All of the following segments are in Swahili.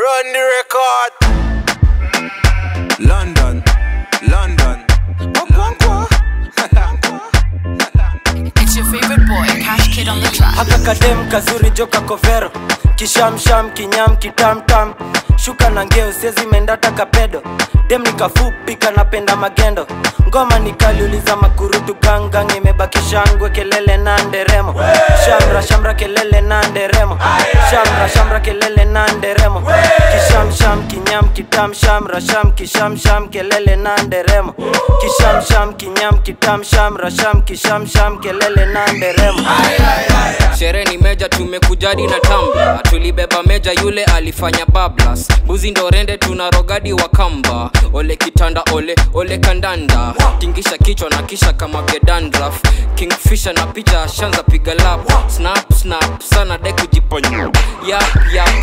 Run the record. London. It's your favorite boy, Cash Kid on the track. Haka kadem kazuri joka kovero, kishamsham kinyam kitamtam, shuka na ngeo sezi mendata kapedo, dem nikafupi kanapenda magendo, ngoma nikaliuliza makurutu gangang, imebaki shangwe kelele na nderemo, shamra kelele na nderemo, shamra kelele na nderemo, kishamsham kinyam kitam sham kishamsham kelele na nderemo, kishamsham kinyam kitam sham kelele na nderemo. Sherehe ni meja tumekujadi na tamba, tulibeba meja yule alifanya bablas, buzi ndo rende tunarogadi wa kamba, ole kitanda ole kandanda, tingisha kichwa na kisha kama gedandraf, kingfisher na picha shanza piga lap, snap sana de kujiponya, yap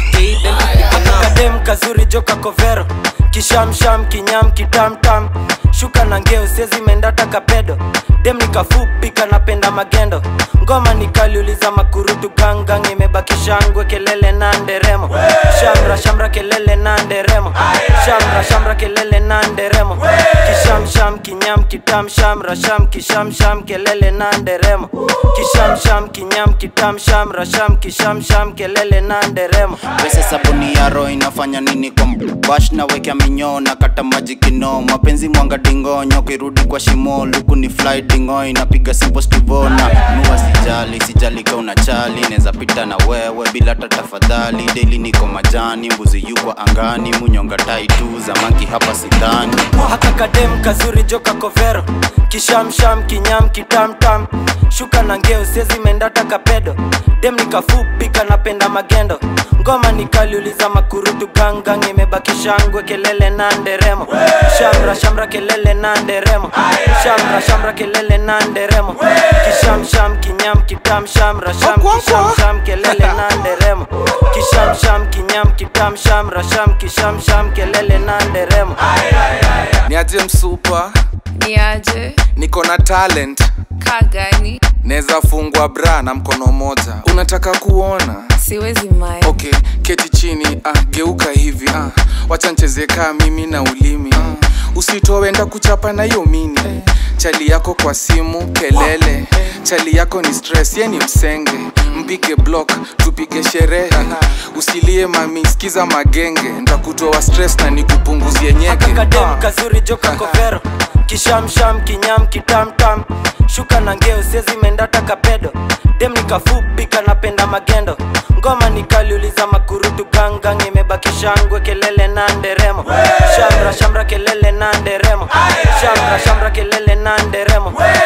kadem kazuri joka kovero, kishamsham kinyam kitamtam, shuka na ngeo sezi mendata kapedo, dem nikafupi kanapenda magendo, ngoma nikaliuliza makurutu gangang, imebaki shangwe kelele na nderemo, shamra kelele na nderemo, shamra kelele na nderemo, kishamsham kinyam kitam kishamsham kelele na nderemo, kishamsham kinyam kitam kishamsham kelele na nderemo. Pesa sabuni ya roho inafanya nini kwa bash na weka minyo na kata maji kino, mapenzi mwanga dingonyo kirudi kwa shimo, luku ni fly dingo inapiga simple stivona, nuwa sijali kwa unachali, neza pita na wewe bila tatafadhali, daily niko majani, mbuzi yuko angani, munyonga taitu za manki hapa sidhani. Haka kadem kazuri joka kovero, kishamsham kinyam kitamtam, shuka na ngeo sezi mendata kapedo, dem nikafupi kanapenda magendo, ngoma nikaliuliza makurutu gangang, imebaki shangwe kelele na nderemo, shamra kelele na nderemo, shamra kelele na nderemo, kishamsham kinyam kitam kishamsham kelele na nderemo, kishamsham kinyam kitam kishamsham kelele na nderemo. Niaje msupa, Niaje, niko na talent, kagani, neza fungwa bra na mkono moja. Unataka kuona? siwezi mai. Okay, keti chini, geuka hivi, wacha ncheze kaa mimi na ulimi, usitoe enda kuchapa na hiyo mini, chali yako kwa simu kelele, chali yako ni stress, ye ni msenge, mpige block, tupige sherehe, usilie mami, sikiza magenge, ndakutoa stress na nikupunguzie nyege. Haka kadem kazuri joka kovero, kishamsham kinyam kitamtam, shuka na ngeo sezi mendata kapedo, dem nikafupi kanapenda magendo, ngoma nikaliuliza makurutu gangang, imebaki shangwe kelele na nderemo, shamra kelele na nderemo, shamra kelele na nderemo,